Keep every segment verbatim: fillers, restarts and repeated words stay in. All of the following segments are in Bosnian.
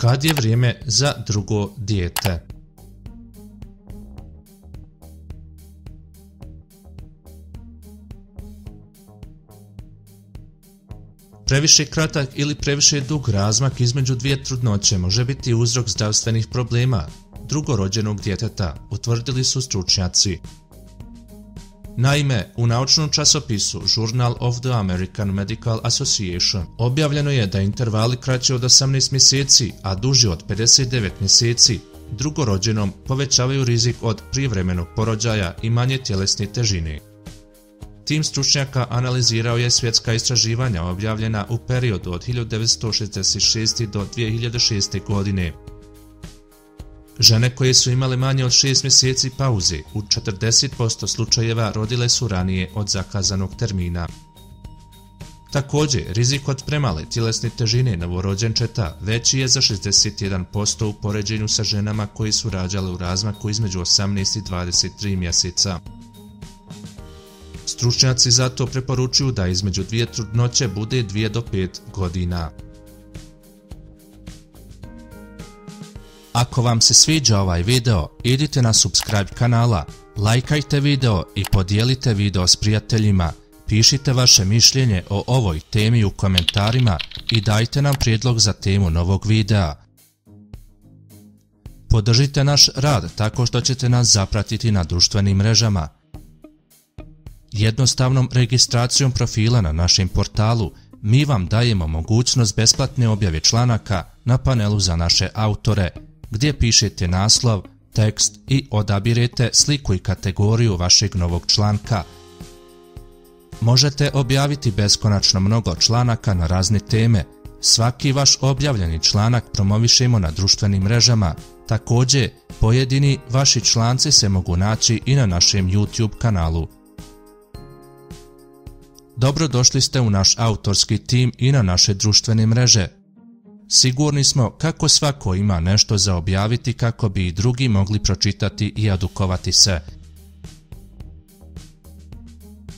Kad je vrijeme za drugo dijete? Previše kratak ili previše dug razmak između dvije trudnoće može biti uzrok zdravstvenih problema drugorođenog djeteta, utvrdili su stručnjaci. Naime, u naučnom časopisu Journal of the American Medical Association objavljeno je da intervali kraći od osamnaest mjeseci, a duži od pedeset devet mjeseci, drugorođenom povećavaju rizik od prijevremenog porođaja i manje tjelesne težine. Tim stručnjaka analizirao je svjetska istraživanja objavljena u periodu od hiljadu devetsto šezdeset šeste. do dvije hiljade šeste. godine. Žene koje su imale manje od šest mjeseci pauze u četrdeset posto slučajeva rodile su ranije od zakazanog termina. Također, rizik od premale tjelesne težine novorođenčeta veći je za šezdeset jedan posto u poređenju sa ženama koje su rađale u razmaku između osamnaest i dvadeset tri mjeseca. Stručnjaci zato preporučuju da između dvije trudnoće bude dvije do pet godina. Ako vam se sviđa ovaj video, idite na subscribe kanala, lajkajte video i podijelite video s prijateljima, pišite vaše mišljenje o ovoj temi u komentarima i dajte nam prijedlog za temu novog videa. Podržite naš rad tako što ćete nas zapratiti na društvenim mrežama. Jednostavnom registracijom profila na našem portalu mi vam dajemo mogućnost besplatne objave članaka na panelu za naše autore, gdje pišete naslov, tekst i odabirete sliku i kategoriju vašeg novog članka. Možete objaviti beskonačno mnogo članaka na razne teme. Svaki vaš objavljeni članak promovišemo na društvenim mrežama. Također, pojedini vaši članci se mogu naći i na našem YouTube kanalu. Dobrodošli ste u naš autorski tim i na naše društvene mreže. Sigurni smo kako svako ima nešto za objaviti kako bi i drugi mogli pročitati i edukovati se.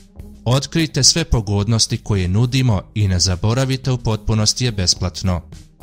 Otkrijte sve pogodnosti koje nudimo i ne zaboravite, u potpunosti je besplatno.